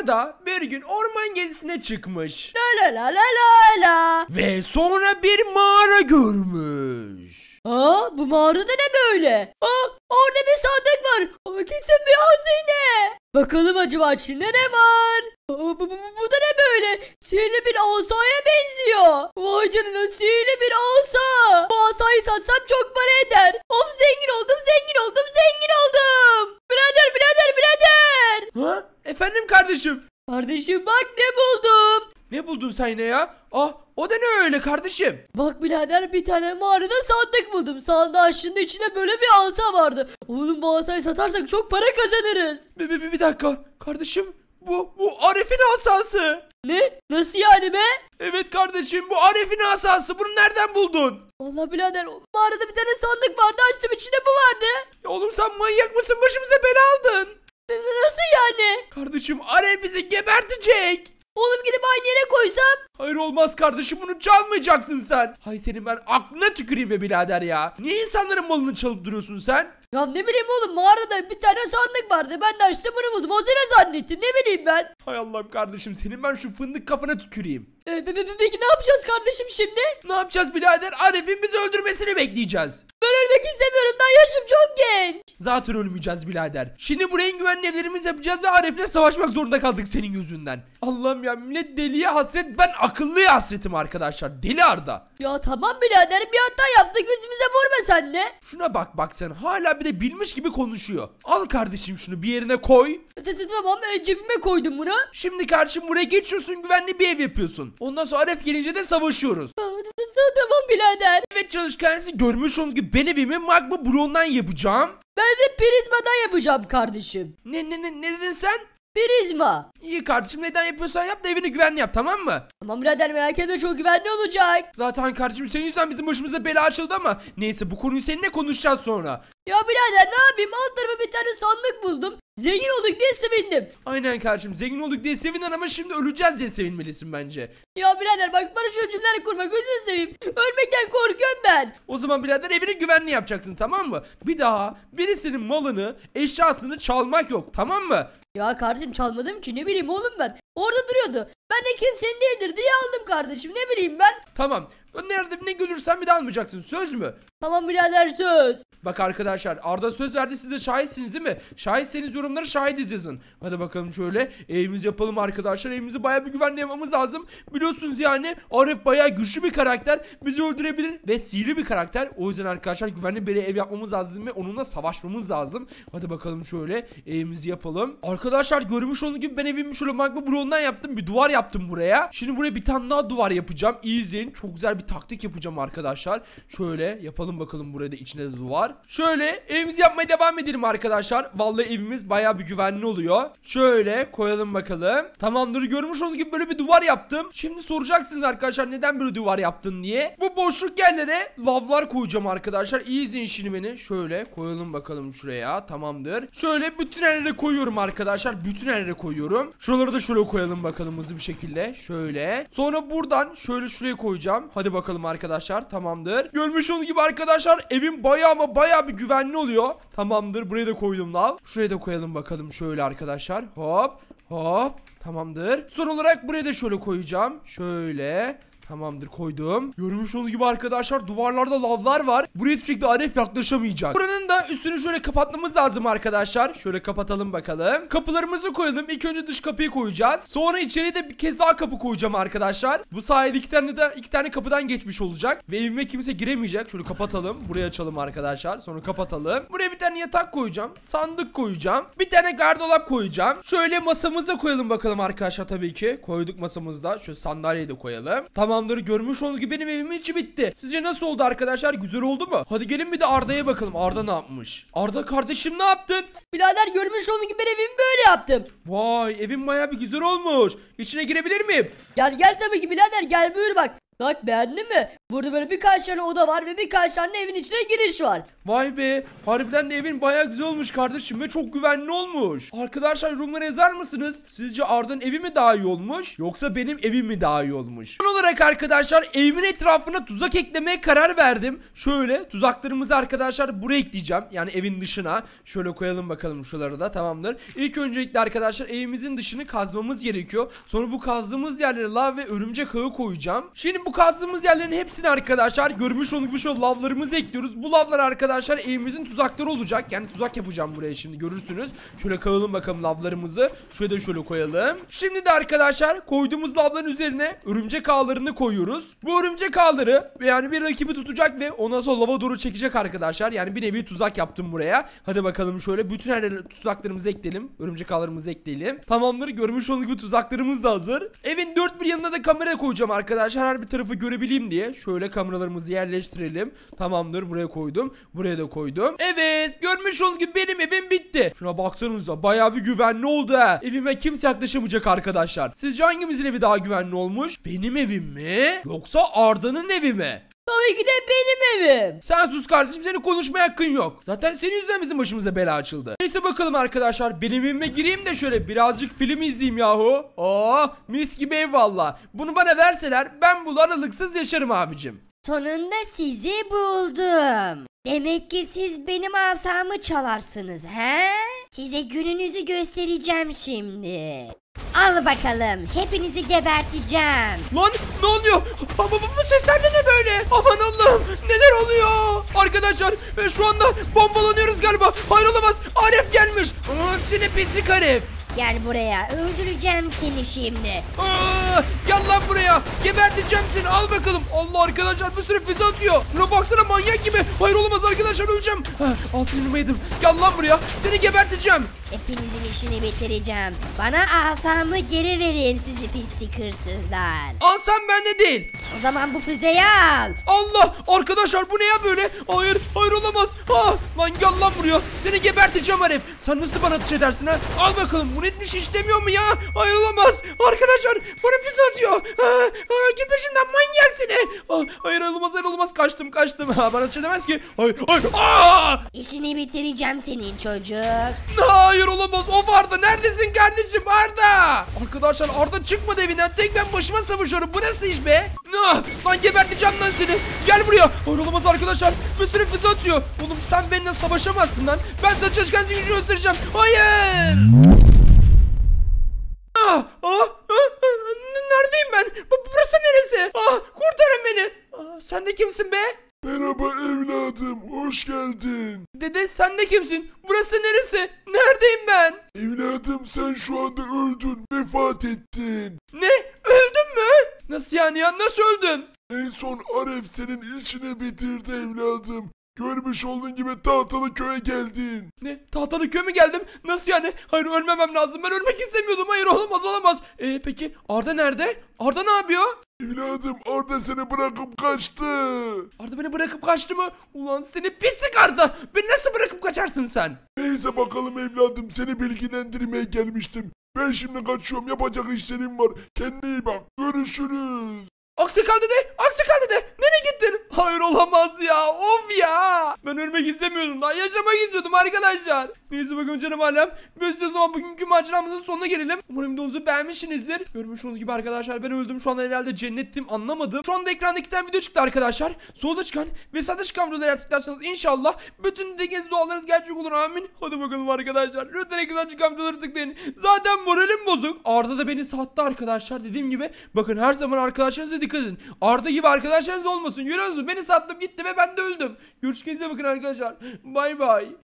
Arda bir gün orman gezisine çıkmış. La la la la la la. Ve sonra bir mağara görmüş. Aa, bu mağarada ne böyle? Aa, orada bir sandık var. Ama kesin bir hazine. Bakalım acaba içinde ne var? Aa, bu da ne böyle? Sihirli bir asaya benziyor. Vay canına, sihirli bir asa. Bu asayı satsam çok para eder. Of, zengin oldum, zengin oldum, zengin oldum. Birader. Ha? Efendim kardeşim? Kardeşim bak ne buldum. Ne buldun sen yine ya? Ah, o da ne öyle kardeşim? Bak birader, bir tane mağarada sandık buldum. Sandığı açtığında içinde böyle bir asa vardı. Oğlum, bu asayı satarsak çok para kazanırız. Bir dakika kardeşim, bu Arif'in asası. Ne? Nasıl yani be? Evet kardeşim, bu Arif'in asası. Bunu nereden buldun? Vallahi birader, mağarada bir tane sandık vardı, açtım, içinde bu vardı. Ya oğlum, sen manyak mısın? Başımıza bela aldın. Nasıl yani? Kardeşim, Arif bizi gebertecek. Oğlum, gidip aynı yere koysam? Hayır, olmaz kardeşim, bunu çalmayacaktın sen. Hay senin ben aklına tüküreyim be birader ya. Niye insanların malını çalıp duruyorsun sen? Ya ne bileyim oğlum, mağarada bir tane sandık vardı. Ben de açtım, bunu buldum. Hazine zannettim, ne bileyim ben. Hay Allah'ım kardeşim, senin ben şu fındık kafana tüküreyim. Peki ne yapacağız kardeşim şimdi? Ne yapacağız birader? Arif'in bizi öldürmesini bekleyeceğiz. Ben ölmek istemiyorum, daha yaşım çok genç. Zaten ölmeyeceğiz birader. Şimdi buraya en güvenli evlerimizi yapacağız ve Arif'le savaşmak zorunda kaldık senin yüzünden. Allah'ım ya, millet deliye hasret, ben akıllıya hasretim arkadaşlar. Deli Arda. Ya tamam birader, bir hata yaptık, yüzümüze vurma sen de. Şuna bak sen hala bir de bilmiş gibi konuşuyor. Al kardeşim, şunu bir yerine koy. Tamam, cebime koydum bunu. Şimdi kardeşim buraya geçiyorsun, güvenli bir ev yapıyorsun. Ondan sonra Arif gelince de savaşıyoruz. Tamam birader. Evet çalışkansı, görmüş olduğunuz gibi ben evimi magma bloğundan yapacağım. Ben de prizmadan yapacağım kardeşim. Ne dedin sen? Prizma. İyi kardeşim, neden yapıyorsan yap da evini güvenli yap, tamam mı? Tamam birader, merak etme, çok güvenli olacak. Zaten kardeşim senin yüzünden bizim başımıza bela açıldı ama neyse, bu konuyu seninle konuşacağız sonra. Ya birader, ne yapayım, alt tarafa bir tane sandık buldum. Zengin olduk diye sevindim. Aynen kardeşim, zengin olduk diye sevinen ama şimdi öleceğiz diye sevinmelisin bence. Ya birader bak, bana şu cümleleri kurma, gözünü seveyim. Ölmekten korkuyorum ben. O zaman birader evini güvenli yapacaksın, tamam mı? Bir daha birisinin malını, eşyasını çalmak yok, tamam mı? Ya kardeşim, çalmadım ki, ne bileyim oğlum ben. Orada duruyordu. Ben de kimsenin değildir diye aldım kardeşim, ne bileyim ben. Tamam. Nerede ne görürsen bir daha almayacaksın, söz mü? Tamam birader, söz. Bak arkadaşlar, Arda söz verdi, siz de şahitsiniz değil mi? Şahitseniz yorumlara şahidiz yazın. Hadi bakalım, şöyle evimizi yapalım arkadaşlar. Evimizi bayağı bir güvenli yapmamız lazım. Biliyorsunuz yani Arif bayağı güçlü bir karakter. Bizi öldürebilir ve sihirli bir karakter. O yüzden arkadaşlar güvenli bir ev yapmamız lazım ve onunla savaşmamız lazım. Hadi bakalım, şöyle evimizi yapalım. Arkadaşlar görmüş olduğunuz gibi ben evimi şöyle magma bloğundan yaptım. Bir duvar yaptım buraya. Şimdi buraya bir tane daha duvar yapacağım. İyi izleyin. Çok güzel bir taktik yapacağım arkadaşlar. Şöyle yapalım bakalım, buraya da içine de duvar. Şöyle evimizi yapmaya devam edelim arkadaşlar. Vallahi evimiz bayağı bir güvenli oluyor. Şöyle koyalım bakalım. Tamamdır, görmüş olduğunuz gibi böyle bir duvar yaptım. Şimdi soracaksınız arkadaşlar, neden böyle duvar yaptın diye. Bu boşluk yerlere lavlar koyacağım arkadaşlar. İyi izleyin şimdi beni. Şöyle koyalım bakalım şuraya. Tamamdır. Şöyle bütün her yere koyuyorum arkadaşlar. Bütün her yere koyuyorum. Şuraları da şöyle koyalım bakalım hızlı bir şekilde. Şöyle. Sonra buradan şöyle şuraya koyacağım. Hadi bakalım arkadaşlar. Tamamdır. Görmüş olduğunuz gibi arkadaşlar evim bayağı ama bayağı bir güvenli oluyor. Tamamdır. Buraya da koydum lav. Şuraya da koyalım bakalım şöyle arkadaşlar. Hop. Hop. Tamamdır. Son olarak buraya da şöyle koyacağım. Şöyle. Tamamdır, koydum. Görmüş olduğunuz gibi arkadaşlar duvarlarda lavlar var. Buraya hiçbir şekilde Arif yaklaşamayacak. Buranın da üstünü şöyle kapatmamız lazım arkadaşlar. Şöyle kapatalım bakalım. Kapılarımızı koyalım. İlk önce dış kapıyı koyacağız. Sonra içeriye de bir kez daha kapı koyacağım arkadaşlar. Bu sayede iki tane kapıdan geçmiş olacak. Ve evime kimse giremeyecek. Şöyle kapatalım. Burayı açalım arkadaşlar. Sonra kapatalım. Buraya bir tane yatak koyacağım. Sandık koyacağım. Bir tane gardırop koyacağım. Şöyle masamızı da koyalım bakalım arkadaşlar tabii ki. Koyduk masamızda. Şöyle sandalyeyi de koyalım. Tamamdır, görmüş olduğunuz gibi benim evimin içi bitti. Sizce nasıl oldu arkadaşlar? Güzel oldu mu? Hadi gelin bir de Arda'ya bakalım. Arda ne yapmış? Arda kardeşim, ne yaptın? Birader, görmüş olduğun gibi ben evimi böyle yaptım. Vay, evin bayağı bir güzel olmuş. İçine girebilir miyim? Gel tabii ki birader, gel buyur bak. Bak, beğendin mi? Burada böyle birkaç tane oda var ve birkaç tane evin içine giriş var. Vay be, harbiden de evin bayağı güzel olmuş kardeşim ve çok güvenli olmuş. Arkadaşlar yorumlara yazar mısınız? Sizce Arda'nın evi mi daha iyi olmuş yoksa benim evim mi daha iyi olmuş? Son olarak arkadaşlar evimin etrafına tuzak eklemeye karar verdim. Şöyle tuzaklarımızı arkadaşlar buraya ekleyeceğim. Yani evin dışına. Şöyle koyalım bakalım şuraları da, tamamdır. İlk öncelikle arkadaşlar evimizin dışını kazmamız gerekiyor. Sonra bu kazdığımız yerlere lav ve örümcek ağı koyacağım. Şimdi bu kazdığımız yerlerin hepsini arkadaşlar görmüş olduğunuz şu lavlarımızı ekliyoruz. Bu lavlar arkadaşlar evimizin tuzakları olacak. Yani tuzak yapacağım buraya, şimdi görürsünüz. Şöyle koyalım bakalım lavlarımızı. Şöyle de şöyle koyalım. Şimdi de arkadaşlar koyduğumuz lavların üzerine örümcek ağlarını koyuyoruz. Bu örümcek ağları yani bir rakibi tutacak ve ondan sonra lava doğru çekecek arkadaşlar. Yani bir nevi tuzak yaptım buraya. Hadi bakalım şöyle bütün her yere tuzaklarımızı ekleyelim. Örümcek ağlarımızı ekleyelim. Tamamdır, görmüş olduğunuz gibi tuzaklarımız da hazır. Evin dört bir yanına da kamera koyacağım arkadaşlar. Her bir tarafı görebileyim diye. Şöyle kameralarımızı yerleştirelim. Tamamdır, buraya koydum. Buraya da koydum. Evet, görmüş olduğunuz gibi benim evim bitti. Şuna baksanıza, bayağı bir güvenli oldu ha. Evime kimse yaklaşamayacak arkadaşlar. Sizce hangimizin evi daha güvenli olmuş? Benim evim mi? Yoksa Arda'nın evi mi? Tabii ki de benim evim. Sen sus kardeşim, senin konuşmaya hakkın yok. Zaten senin yüzünden bizim başımıza bela açıldı. Neyse bakalım arkadaşlar, benim evime gireyim de şöyle birazcık film izleyeyim yahu. Mis gibi ev valla. Bunu bana verseler ben bu aralıksız yaşarım abicim. Sonunda sizi buldum. Demek ki siz benim asamı çalarsınız he? Size gününüzü göstereceğim şimdi. Al bakalım, hepinizi geberteceğim. Lan ne oluyor? Bu sesler de ne böyle? Aman Allah'ım, neler oluyor? Arkadaşlar şu anda bombalanıyoruz galiba. Hayır olamaz, Arif gelmiş. Seni pislik Arif. Gel buraya, öldüreceğim seni şimdi. Gel lan buraya, geberteceğim seni, al bakalım. Allah, arkadaşlar bir sürü füze atıyor. Şuna baksana, manyak gibi. Hayır olamaz arkadaşlar, öleceğim. Altın yedim. Gel lan buraya, seni geberteceğim. Hepinizin işini bitireceğim. Bana asamı geri verin sizi pislik hırsızlar. Alsam bende değil. O zaman bu füzeyi al. Allah, arkadaşlar bu ne ya böyle? Hayır, hayır olamaz. Lan gel lan buraya, seni geberteceğim Arif. Sen nasıl bana ateş edersin ha? Al bakalım, bu netmiş şey işlemiyor mu ya? Hayır olamaz. Arkadaşlar bana füze atıyor. Git peşimden, manyak seni. Hayır olamaz, hayır olamaz, kaçtım. Bana ateş edemez ki. Hayır. İşini bitireceğim senin çocuk. Hayır olamaz, of Arda, neredesin kardeşim Arda? Arkadaşlar Arda çıkmadı evinden, tek ben başıma savaşıyorum, bu nasıl iş be? Lan geberteceğim lan seni, gel buraya. Hayır olamaz arkadaşlar, bir sürü füze atıyor. Oğlum sen benimle savaşamazsın lan, ben sana çalışkan gücü göstereceğim. Hayır. Neredeyim ben? Burası neresi? Kurtarın beni. Sen de kimsin be? Merhaba evladım, hoş geldin. Dede sen de kimsin? Burası neresi? Neredeyim ben? Evladım sen şu anda öldün, vefat ettin. Ne? Öldüm mü? Nasıl yani ya? Nasıl öldüm? En son Aref senin işini bitirdi evladım. Görmüş olduğun gibi tahtalı köye geldin. Ne? Tahtalı köye mi geldim? Nasıl yani? Hayır, ölmemem lazım. Ben ölmek istemiyordum. Hayır, olamaz. Peki Arda nerede? Arda ne yapıyor? Evladım Arda seni bırakıp kaçtı. Arda beni bırakıp kaçtı mı? Ulan seni pislik Arda. Beni nasıl bırakıp kaçarsın sen? Neyse bakalım evladım, seni bilgilendirmeye gelmiştim. Ben şimdi kaçıyorum, yapacak işlerim var. Kendine iyi bak, görüşürüz. Aksakal dede. Nereye gittin? Hayır olamaz ya. Of ya. Ben ölmek istemiyordum daha. Yaşamak istiyordum arkadaşlar. Neyse bakalım canım alem. Biz o zaman bugünkü maceramızın sonuna gelelim. Umarım videomuzu beğenmişsinizdir. Görmüş olduğunuz gibi arkadaşlar ben öldüm. Şu anda herhalde cennettim, anlamadım. Şu anda ekranda 2 tane video çıktı arkadaşlar. Solda çıkan ve sağda çıkan videoları tıklarsanız inşallah bütün dilediğiniz dualarınız gerçek olur, amin. Hadi bakalım arkadaşlar. Lütfen ekranda çıkan videoları tıklayın. Zaten moralim bozuk. Arda da beni sattı arkadaşlar. Dediğim gibi bakın, her zaman arkadaşlarınıza dikkat edin. Arda gibi arkadaşlarınız olmasın. Görüyorsunuz, beni sattım gitti ve ben de öldüm. Görüşürüz, bakın arkadaşlar. Bay bay.